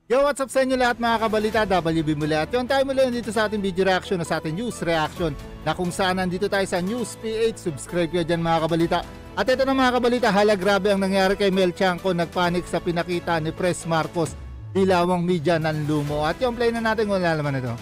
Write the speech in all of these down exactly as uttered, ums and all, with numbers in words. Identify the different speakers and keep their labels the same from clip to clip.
Speaker 1: Yo, what's up sa inyo lahat mga kabalita, W B muli at yung tayo muli nandito sa ating video reaction o sa ating news reaction na kung saan nandito tayo sa News P H. Subscribe kayo dyan mga kabalita. At ito na mga kabalita, hala grabe ang nangyari kay Mel Tiangco, nagpanik sa pinakita ni Pres Marcos, dilawang media ng lumo. At yung play na natin kung lalaman ito.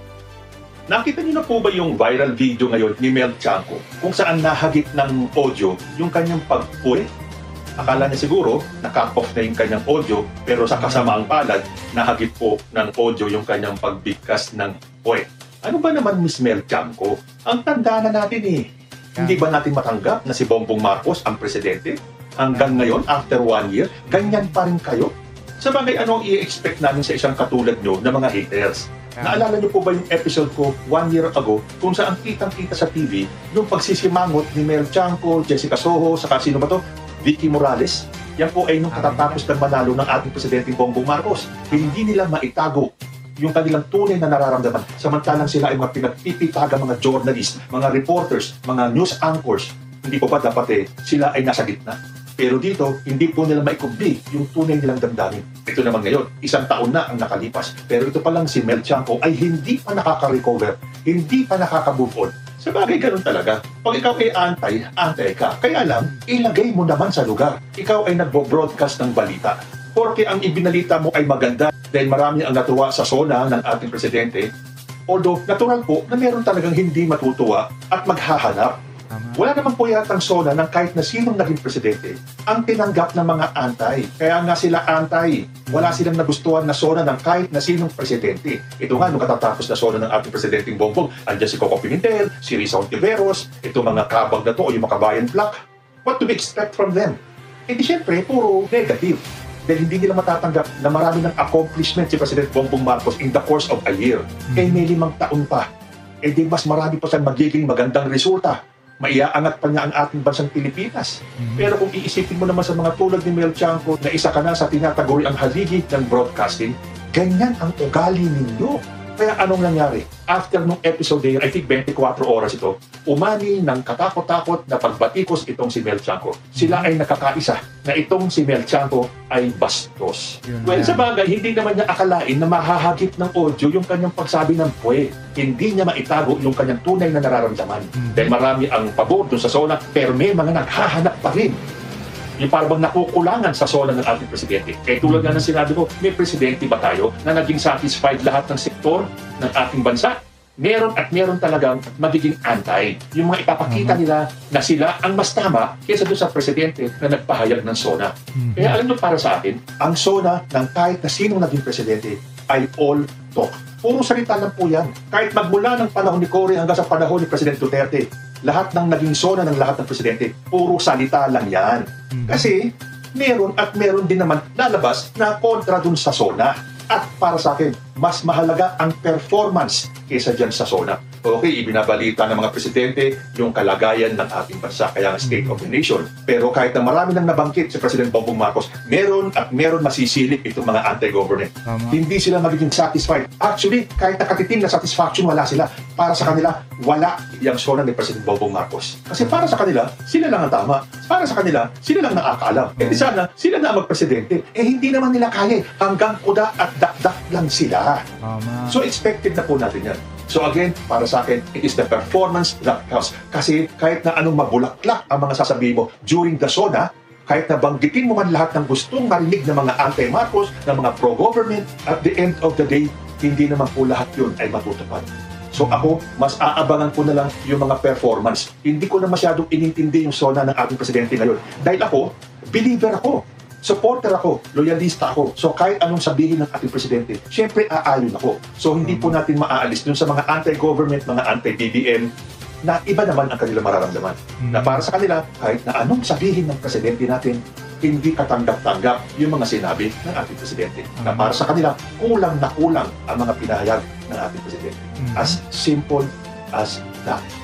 Speaker 2: Nakita niyo na po ba yung viral video ngayon ni Mel Tiangco kung saan nahagip ng audio yung kanyang pagpuwi? Akala niya siguro naka-cut off na yung kanyang audio, pero sa kasamaang palad, nahagip po ng audio yung kanyang pagbigkas ng puwi. Ano ba naman Miss Mel Tiangco? Ang tanda na natin eh. Hindi ba natin matanggap na si Bongbong Marcos ang presidente? Hanggang ngayon, after one year, ganyan pa rin kayo? Sa bagay, ano ang i-expect namin sa isang katulad nyo na mga haters? Naalala niyo po ba yung episode ko one year ago kung saan kitang-kita sa T V yung pagsisimangot ni Mel Tiangco, Jessica Soho, saka sino ba to? Vicky Morales. Yan po ay nung katatapos ng manalo ng ating Presidente Bongbong Marcos. Hindi nila maitago yung kanilang tunay na nararamdaman. Samantalang sila ay mga pinagpipitaga mga journalists, mga reporters, mga news anchors. Hindi po ba dapat eh, sila ay nasa gitna? Pero dito, hindi po nila maikubli yung tunay nilang damdamin. Ito naman ngayon, isang taon na ang nakalipas. Pero ito pa lang si Mel Tiangco ay hindi pa nakaka-recover, hindi pa nakaka-move on. Sa bagay, ganun talaga. Pag ikaw ay antay, antay ka. Kaya lang, ilagay mo naman sa lugar. Ikaw ay nagbo-broadcast ng balita. Porque ang ibinalita mo ay maganda dahil marami ang natuwa sa SONA ng ating presidente. Although, natural po na meron talagang hindi matutuwa at maghahanap. Wala naman po yatang SONA ng kahit na sinong naging presidente ang tinanggap ng mga antay. Kaya nga sila antay. Wala silang nagustuhan na SONA ng kahit na sinong presidente. Ito nga, nung katatapos na SONA ng ating presidenteng Bongbong, andyan si Coco Pimentel, si Risa Ontiveros, ito mga kabag na to o yung mga kabayan black. What to be expect from them? Eh di syempre, puro negative. Dahil hindi nila matatanggap na marami ng accomplishment si President Bongbong Marcos in the course of a year. Eh may limang taon pa. Eh di mas marami pa siyang magiging magandang resulta. Maiaangat pa niya ang ating bansang Pilipinas. Mm-hmm. Pero kung iisipin mo naman sa mga tulad ni Mel Tiangco na isa ka na sa tinataguri ang haligi ng broadcasting, ganyan ang ugali ninyo. Kaya anong nangyari? After nung episode day, I think twenty-four oras ito, umani ng katakot-takot na pagbatikos itong si Mel Tiangco. Sila ay nakakaisa na itong si Mel Tiangco ay bastos. Well, sa bagay, hindi naman niya akalain na mahahagip ng audio yung kanyang pagsabi ng puwe. Hindi niya maitago yung kanyang tunay na nararamdaman. Mm-hmm. Dahil marami ang pabor doon sa SONA, pero may mga naghahanap pa rin. Yung parang nakukulangan sa SONA ng ating presidente. Kaya tulad nga ng sinabi ko, may presidente ba tayo na naging satisfied lahat ng sektor ng ating bansa? Meron at meron talagang magiging antay. Yung mga ipapakita nila na sila ang mas tama kaysa doon sa presidente na nagpahayag ng SONA. Mm-hmm. Kaya alam nyo para sa akin, ang SONA ng kahit na sinong naging presidente ay all talk. Puro salita lang po yan. Kahit magmula ng panahon ni Cory hanggang sa panahon ni President Duterte, lahat ng naging SONA ng lahat ng presidente, puro salita lang yan. Kasi meron at meron din naman lalabas na kontra dun sa SONA. At para sa akin, mas mahalaga ang performance kaysa dyan sa SONA. Okay, ibinabalita ng mga presidente yung kalagayan ng ating bansa, kaya nga State of the Nation. Pero kahit na marami nang nabangkit si President Bongbong Marcos, meron at meron masisilip itong mga anti-government. Hindi sila magiging satisfied. Actually, kahit nakatitim na satisfaction, wala sila. Para sa kanila, wala yung SONA ni President Bongbong Marcos. Kasi para sa kanila, sila lang ang tama. Para sa kanila, sila lang nakakaalam. Eh di sana, sila na ang magpresidente. Eh hindi naman nila kaya. Hanggang kuda at dakdak lang sila. So expected na po natin yan. So again, para sa akin, it is the performance that counts. Kasi kahit na anong mabulaklak ang mga sasabihin mo during the SONA, kahit na banggitin mo man lahat ng gustong marinig ng mga anti-Marcos, ng mga pro-government, at the end of the day, hindi naman po lahat yun ay matutupad. So ako, mas aabangan ko na lang yung mga performance. Hindi ko na masyadong inintindi yung SONA ng ating presidente ngayon. Dahil ako, believer ako. Supporter ako, loyalista ako. So kahit anong sabihin ng ating presidente, syempre aayon ako. So hindi po natin maaalis dun sa mga anti-government, mga anti-B B M, na iba naman ang kanilang mararamdaman. Mm-hmm. Na para sa kanila, kahit na anong sabihin ng presidente natin, hindi katanggap-tanggap yung mga sinabi ng ating presidente. Mm-hmm. Na para sa kanila, kulang na kulang ang mga pinahayag ng ating presidente. Mm-hmm. As simple as that.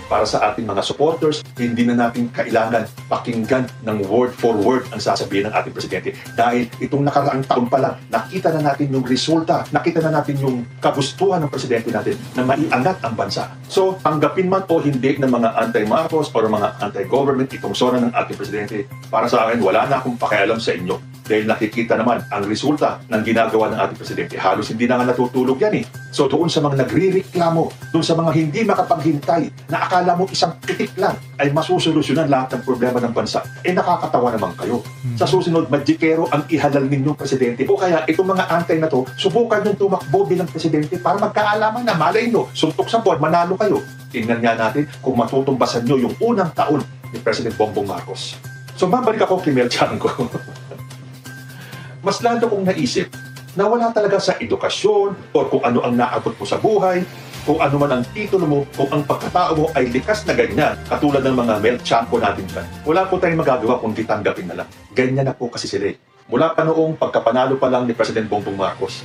Speaker 2: para sa ating mga supporters. Hindi na natin kailangan pakinggan ng word for word ang sasabihin ng ating presidente. Dahil itong nakaraang taon pa lang, nakita na natin yung resulta, nakita na natin yung kagustuhan ng presidente natin na maiangat ang bansa. So, tanggapin man o hindi ng mga anti-Marcos o mga anti-government itong sona ng ating presidente, para sa akin, wala na akong pakialam sa inyo. Dahil nakikita naman ang resulta ng ginagawa ng ating presidente. Halos hindi na nga natutulog yan eh. So doon sa mga nagre-reklamo, doon sa mga hindi makapaghintay, na akala mo isang titik lang ay masusolusyonan lahat ng problema ng bansa, eh nakakatawa naman kayo. Sa susunod, magikero ang ihalal ninyong presidente. O kaya itong mga antay na to, subukan nyo tumakbo bilang presidente para magkaalaman na malay nyo, suntok sa buwan, manalo kayo. Tingnan nga natin kung matutumbasan nyo yung unang taon ni President Bongbong Marcos. So babalik ako kay Mel Tiangco. Mas lalo kong naisip na wala talaga sa edukasyon o kung ano ang naabot mo sa buhay, kung ano man ang titulo mo, kung ang pagkatao mo ay likas na ganyan, katulad ng mga Mel Tiangco natin dyan. Wala po tayong magagawa kundi tanggapin na lang. Ganyan na po kasi sila. Mula pa noong pagkapanalo pa lang ni President Bongbong Marcos.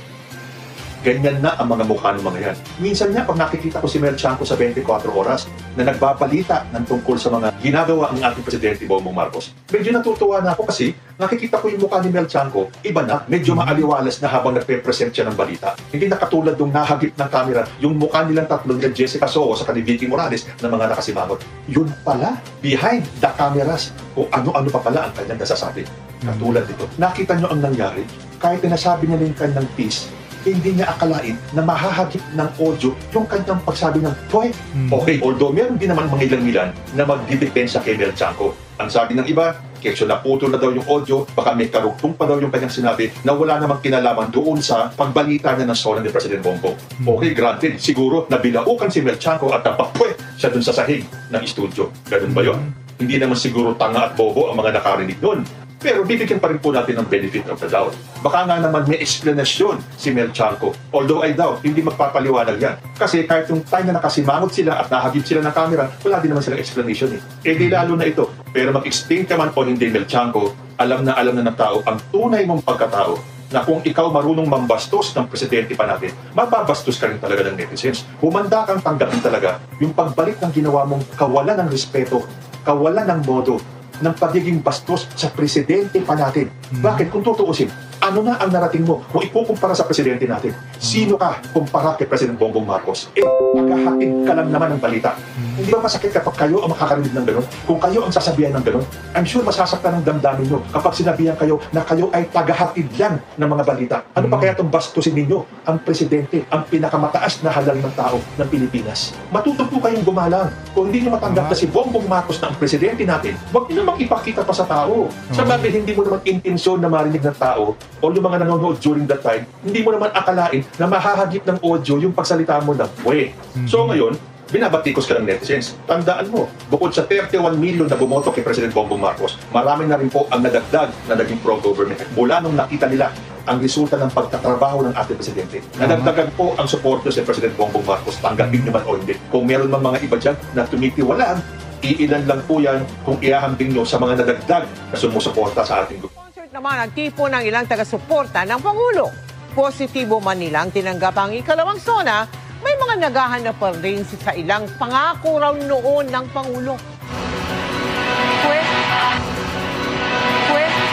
Speaker 2: Ganyan na ang mga mukha ng mga yan. Minsan nga, pag nakikita ko si Mel Tiangco sa twenty-four oras na nagbabalita ng tungkol sa mga ginagawa ng ating Presidente Bongbong Marcos, medyo natutuwa na ako kasi nakikita ko yung mukha ni Mel Tiangco, iba na, medyo maaliwalas na habang nagpe-present siya ng balita. Hindi na katulad nung nahagip ng camera, yung mukha nilang tatlo ni Jessica Soho sa ni Vicky Morales na mga nakasimangot. Yun pala, behind the cameras, o ano-ano pa pala ang kanyang nasasabi. Katulad dito, nakita nyo ang nangyari, kahit na nasabi niya yung kanyang piece, hindi niya akalain na mahahagip ng audio yung kanyang pagsabi ng Toy.
Speaker 1: Hmm.
Speaker 2: Okay, although meron din naman mga ilang-ilan na magdidepensa kay Mel Tiangco. Ang sabi ng iba, kesyo naputol na daw yung audio, baka may karugtong pa daw yung kanyang sinabi na wala namang kinalaman doon sa pagbalita niya ng sona ni President Bongbong.
Speaker 1: Hmm.
Speaker 2: Okay, granted, siguro nabilaukan si Mel Tiangco at napapwe siya dun sa sahig ng studio. Ganun ba yun? Hindi naman siguro tanga at bobo ang mga nakarinig doon. Pero bibigyan pa rin po natin ng benefit of the doubt. Baka nga naman may explanation si Mel Tiangco. Although I doubt, hindi magpapaliwanag yan. Kasi kahit yung time na nakasimangot sila at nahagip sila ng camera, wala din naman silang explanation eh. Eh di lalo na ito. Pero mag-explain ka man o hindi, Mel Tiangco, alam na alam na ng tao ang tunay mong pagkatao na kung ikaw marunong mambastos ng presidente pa natin, mababastos ka rin talaga ng netizens. Humanda kang tanggapin talaga yung pagbalik ng ginawa mong kawalan ng respeto, kawalan ng modo, ng pagiging bastos sa presidente pa natin. Hmm. Bakit? Kung tutuusin, ano na ang narating mo kung ikukumpara sa presidente natin? Sino ka kumpara kay President Bongbong Marcos? Eh, naghahatid ka lang naman ng balita. Hmm. Hindi ba masakit kapag kayo ang makakarinig ng gano'n? Kung kayo ang sasabihan ng gano'n, I'm sure masasaktan ng damdamin nyo kapag sinabihan kayo na kayo ay tagahatid lang ng mga balita. Ano pa kaya itong bastusin ninyo? Ang presidente, ang pinakamataas na halal ng tao ng Pilipinas. Matuto po kayong gumalang. Kung hindi nyo matanggap na si Bongbong Marcos na ang presidente natin, huwag nyo naman ipakita pa sa tao. Sa bagay, hindi mo naman intensyon na marinig ng tao o yung mga nanonood during that time, hindi mo naman akalain na mahahagip ng audio yung pagsalita mo ng we. So ngayon, binabatikos ka ng netizens. Tandaan mo, bukod sa thirty-one million na bumoto kay President Bongbong Marcos, marami na rin po ang nadagdag na naging pro-government mula nung nakita nila ang resulta ng pagtatrabaho ng ating presidente. Nadagdagan po ang supporters ni President Bongbong Marcos, tanggapin nyo man o hindi. Kung meron man mga iba dyan na tumitiwalaan, iilan lang po yan kung ihahambing nyo sa mga nadagdag na sumusuporta sa ating grupo.
Speaker 3: Sponsored naman ang tipo ng ilang taga-suporta ng Pangulo. Positibo man nilang tinanggap ang ikalawang sona, may mga naghahanap pa rin sa ilang pangako raw noon ng Pangulo. Pwes, pwes,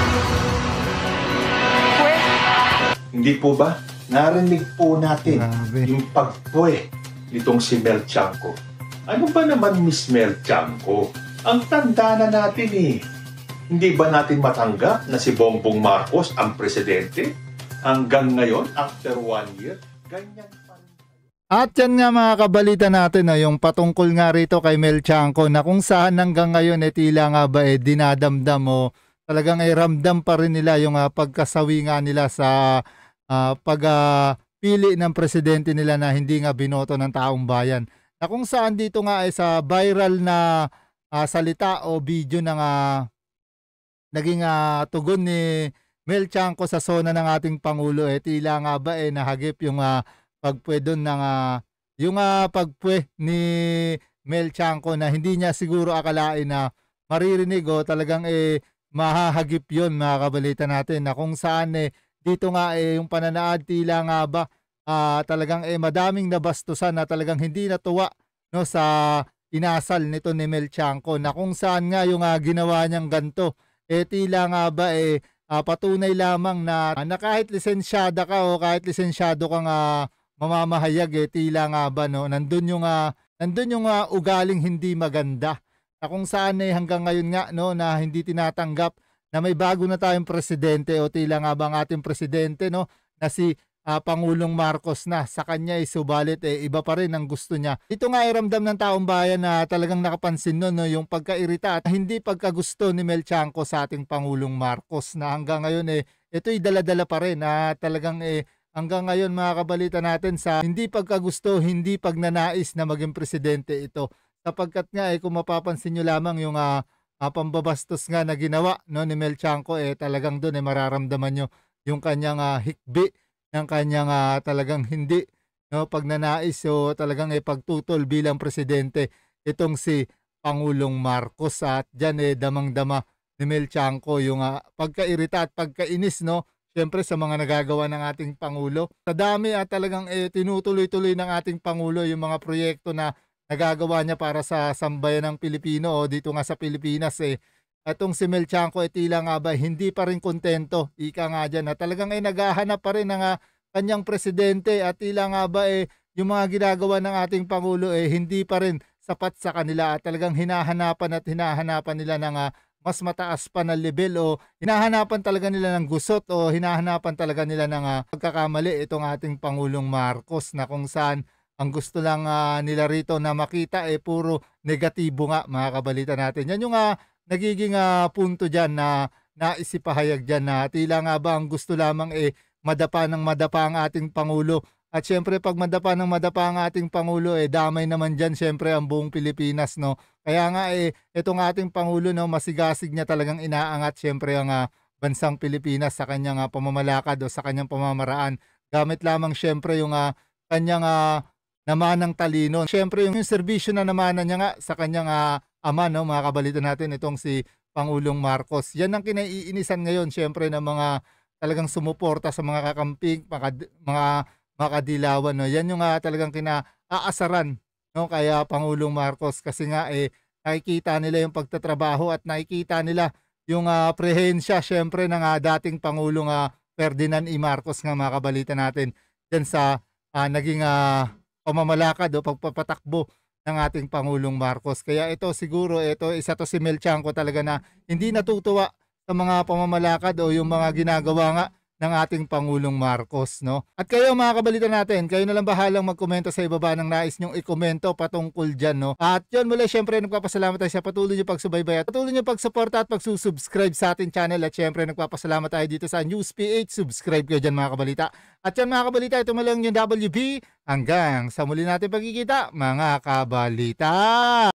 Speaker 3: pwes.
Speaker 2: Hindi po ba? Narinig po natin
Speaker 1: Grabe.
Speaker 2: yung pagpwe nitong si Mel Tiangco. Ano ba naman Miss Mel Tiangco? Ang tanda na natin eh. Hindi ba natin matanggap na si Bongbong Marcos ang presidente? Hanggang ngayon, after one year, ganyan pa rin.
Speaker 1: At yan nga mga kabalita natin, no, yung patungkol nga rito kay Mel Tiangco na kung saan hanggang ngayon eh, tila nga ba eh, dinadamdam o talagang ay ramdam pa rin nila yung uh, pagkasawi nga nila sa uh, pagpili uh, ng presidente nila na hindi nga binoto ng taong bayan. Na kung saan dito nga ay sa viral na uh, salita o video ng uh, naging uh, tugon ni Mel Tiangco sa sona ng ating Pangulo, eh tila nga ba eh nahagip yung uh, pagpwe doon ng uh, yung uh, pagpwe ni Mel Tiangco na hindi niya siguro akalain na maririnig o talagang eh mahahagip yun mga kabalita natin na kung saan eh dito nga eh yung pananaad tila nga ba uh, talagang eh madaming nabastusan na talagang hindi natuwa no sa inasal nito ni Mel Tiangco na kung saan nga yung uh, ginawa niyang ganto, eh tila nga ba eh uh, patunay lamang na, uh, na kahit lisensyada ka o kahit lisensyado kang uh, mamamahayag, eh tila nga ba no, nandun yung, uh, nandun yung uh, ugaling hindi maganda. Na kung saan eh hanggang ngayon nga no, na hindi tinatanggap na may bago na tayong presidente o tila nga ba ang ating presidente no, na si Uh, Pangulong Marcos na sa kanya ay subalit eh, iba pa rin ang gusto niya. Ito nga ay ramdam ng taong bayan na talagang nakapansin no, no yung pagkairita at hindi pagkagusto ni Mel Tiangco sa ating Pangulong Marcos na hanggang ngayon eh ito'y dala-dala pa rin na talagang eh hanggang ngayon mga kabalita natin sa hindi pagkagusto, hindi pagnanais na maging presidente ito. Sapagkat nga eh kung mapapansin nyo lamang yung uh, uh, pambabastos nga na ginawa no, ni Mel Tiangco eh talagang doon eh mararamdaman nyo yung kanyang uh, hikbi ng kanyang uh, talagang hindi no pagnanais o talagang eh pagtutol bilang presidente itong si Pangulong Marcos at diyan eh damang-dama ni Mel Tiangco yung uh, pagkairita at pagkainis no syempre sa mga nagagawa ng ating pangulo. Sa dami at talagang eh tinutuloy-tuloy ng ating pangulo yung mga proyekto na nagagawa niya para sa sambayan ng Pilipino o dito nga sa Pilipinas eh atong si Mel Tiangco ay tila nga ba hindi pa rin kontento, ika nga dyan na talagang ay naghahanap pa rin ng uh, kanyang presidente at tila nga ba eh yung mga ginagawa ng ating Pangulo eh hindi pa rin sapat sa kanila at talagang hinahanapan at hinahanapan nila ng uh, mas mataas pa na level o hinahanapan talaga nila ng gusot o hinahanapan talaga nila ng uh, pagkakamali itong ating Pangulong Marcos na kung saan ang gusto lang uh, nila rito na makita eh puro negatibo nga mga kabalita natin. Yan yung uh, nagiging uh, punto dyan na naisipahayag dyan na tila nga ba ang gusto lamang eh madapa ng madapa ang ating Pangulo. At syempre pag madapa ng madapa ang ating Pangulo eh damay naman dyan syempre ang buong Pilipinas no. Kaya nga eh itong ating Pangulo no masigasig niya talagang inaangat syempre ang uh, bansang Pilipinas sa kanyang uh, pamamalakad o sa kanyang pamamaraan. Gamit lamang syempre yung uh, kanyang uh, namanang talino. Syempre yung, yung serbisyo na namanan niya nga sa kanyang uh, ama no mga kabalita natin itong si Pangulong Marcos. Yan ang kinaiinisan ngayon syempre ng mga talagang sumuporta sa mga kakamping, mga mga makadilawan no. Yan yung uh, talagang kinaasaran no kaya Pangulong Marcos kasi nga eh nakikita nila yung pagtatrabaho at nakikita nila yung uh, prehensya syempre ng uh, dating Pangulong uh, Ferdinand E. Marcos nga mga kabalita natin diyan sa uh, naging uh, pamamalakad o pagpapatakbo ng ating Pangulong Marcos. Kaya ito siguro, ito isa to si Mel Tiangco talaga na hindi natutuwa sa mga pamamalakad o yung mga ginagawa nga ng ating Pangulong Marcos, no? At kayo mga kabalita natin, kayo na lang bahalang magkomento sa ibaba ng nais nyong ikomento patungkol dyan, no? At yun muli, syempre nagpapasalamat tayo sa patuloy nyo pagsubaybay at patuloy nyo pagsuporta at pagsusubscribe sa ating channel at syempre nagpapasalamat tayo dito sa News P H. Subscribe kayo dyan mga kabalita. At yan mga kabalita, ito malang yung W B. Hanggang sa muli natin pagkikita mga kabalita.